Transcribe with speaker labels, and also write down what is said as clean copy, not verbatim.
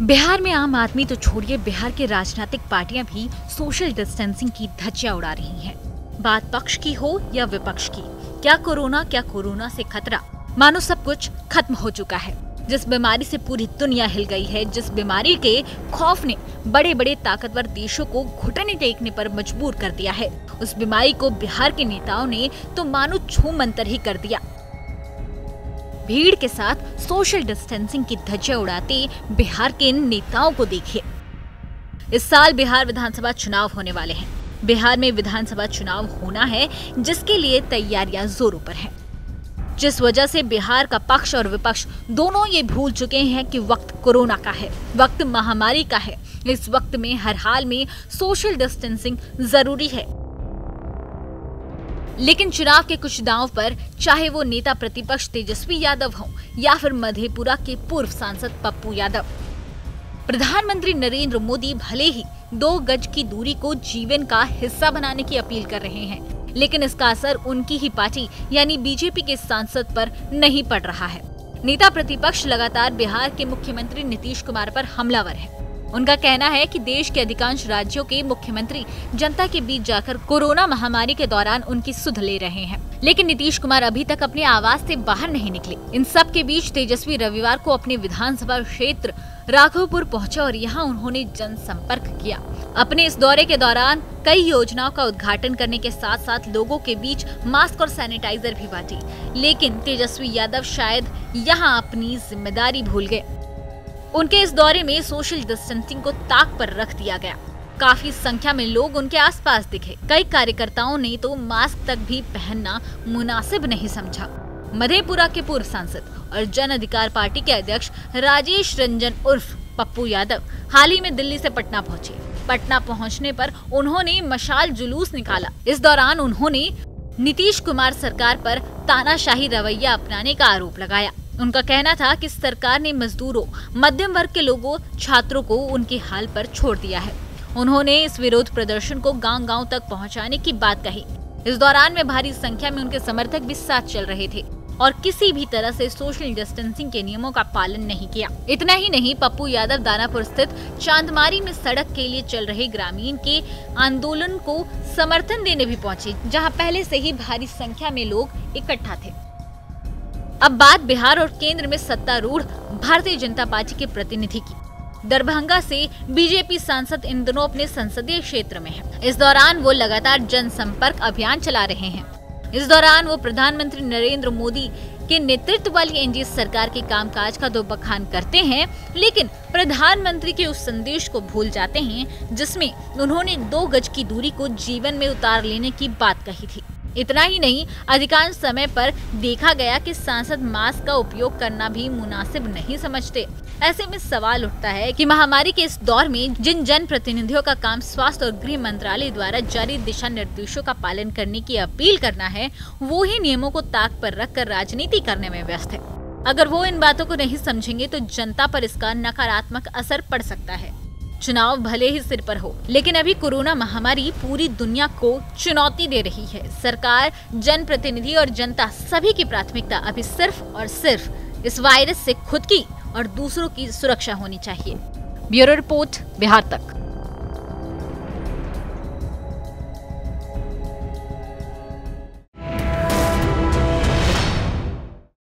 Speaker 1: बिहार में आम आदमी तो छोड़िए, बिहार के राजनीतिक पार्टियां भी सोशल डिस्टेंसिंग की धज्जियां उड़ा रही हैं। बात पक्ष की हो या विपक्ष की, क्या कोरोना से खतरा, मानो सब कुछ खत्म हो चुका है। जिस बीमारी से पूरी दुनिया हिल गई है, जिस बीमारी के खौफ ने बड़े बड़े ताकतवर देशों को घुटने टेकने पर मजबूर कर दिया है, उस बीमारी को बिहार के नेताओं ने तो मानो छूमंतर ही कर दिया। भीड़ के साथ सोशल डिस्टेंसिंग की धज्जियां उड़ाते बिहार के नेताओं को देखिए। इस साल बिहार विधानसभा चुनाव होने वाले हैं। बिहार में विधानसभा चुनाव होना है, जिसके लिए तैयारियां जोरों पर हैं। जिस वजह से बिहार का पक्ष और विपक्ष दोनों ये भूल चुके हैं कि वक्त कोरोना का है, वक्त महामारी का है। इस वक्त में हर हाल में सोशल डिस्टेंसिंग जरूरी है। लेकिन चुनाव के कुछ दांव पर, चाहे वो नेता प्रतिपक्ष तेजस्वी यादव हो या फिर मधेपुरा के पूर्व सांसद पप्पू यादव, प्रधानमंत्री नरेंद्र मोदी भले ही 2 गज की दूरी को जीवन का हिस्सा बनाने की अपील कर रहे हैं, लेकिन इसका असर उनकी ही पार्टी यानी बीजेपी के सांसद पर नहीं पड़ रहा है। नेता प्रतिपक्ष लगातार बिहार के मुख्यमंत्री नीतीश कुमार पर हमलावर है। उनका कहना है कि देश के अधिकांश राज्यों के मुख्यमंत्री जनता के बीच जाकर कोरोना महामारी के दौरान उनकी सुध ले रहे हैं, लेकिन नीतीश कुमार अभी तक अपने आवास से बाहर नहीं निकले। इन सब के बीच तेजस्वी रविवार को अपने विधानसभा क्षेत्र राघोपुर पहुंचे और यहां उन्होंने जनसंपर्क किया। अपने इस दौरे के दौरान कई योजनाओं का उद्घाटन करने के साथ साथ लोगों के बीच मास्क और सैनिटाइजर भी बांटी, लेकिन तेजस्वी यादव शायद यहाँ अपनी जिम्मेदारी भूल गए। उनके इस दौरे में सोशल डिस्टेंसिंग को ताक पर रख दिया गया। काफी संख्या में लोग उनके आसपास दिखे। कई कार्यकर्ताओं ने तो मास्क तक भी पहनना मुनासिब नहीं समझा। मधेपुरा के पूर्व सांसद और जन अधिकार पार्टी के अध्यक्ष राजेश रंजन उर्फ पप्पू यादव हाल ही में दिल्ली से पटना पहुंचे। पटना पहुंचने पर उन्होंने मशाल जुलूस निकाला। इस दौरान उन्होंने नीतीश कुमार सरकार पर तानाशाही रवैया अपनाने का आरोप लगाया। उनका कहना था कि सरकार ने मजदूरों, मध्यम वर्ग के लोगों, छात्रों को उनके हाल पर छोड़ दिया है। उन्होंने इस विरोध प्रदर्शन को गांव-गांव तक पहुंचाने की बात कही। इस दौरान में भारी संख्या में उनके समर्थक भी साथ चल रहे थे और किसी भी तरह से सोशल डिस्टेंसिंग के नियमों का पालन नहीं किया। इतना ही नहीं, पप्पू यादव दानापुर स्थित चांदमारी में सड़क के लिए चल रहे ग्रामीण के आंदोलन को समर्थन देने भी पहुंचे, जहां पहले से ही भारी संख्या में लोग इकट्ठा थे। अब बात बिहार और केंद्र में सत्तारूढ़ भारतीय जनता पार्टी के प्रतिनिधि की। दरभंगा से बीजेपी सांसद इन दिनों अपने संसदीय क्षेत्र में हैं। इस दौरान वो लगातार जनसंपर्क अभियान चला रहे हैं। इस दौरान वो प्रधानमंत्री नरेंद्र मोदी के नेतृत्व वाली एनडीए सरकार के कामकाज का तो बखान करते हैं, लेकिन प्रधानमंत्री के उस संदेश को भूल जाते हैं जिसमें उन्होंने 2 गज की दूरी को जीवन में उतार लेने की बात कही थी। इतना ही नहीं, अधिकांश समय पर देखा गया कि सांसद मास्क का उपयोग करना भी मुनासिब नहीं समझते। ऐसे में सवाल उठता है कि महामारी के इस दौर में जिन जन प्रतिनिधियों का काम स्वास्थ्य और गृह मंत्रालय द्वारा जारी दिशा निर्देशों का पालन करने की अपील करना है, वो ही नियमों को ताक पर रखकर राजनीति करने में व्यस्त है। अगर वो इन बातों को नहीं समझेंगे तो जनता पर इसका नकारात्मक असर पड़ सकता है। चुनाव भले ही सिर पर हो, लेकिन अभी कोरोना महामारी पूरी दुनिया को चुनौती दे रही है। सरकार, जनप्रतिनिधि और जनता सभी की प्राथमिकता अभी सिर्फ और सिर्फ इस वायरस से खुद की और दूसरों की सुरक्षा होनी चाहिए। ब्यूरो रिपोर्ट, बिहार तक।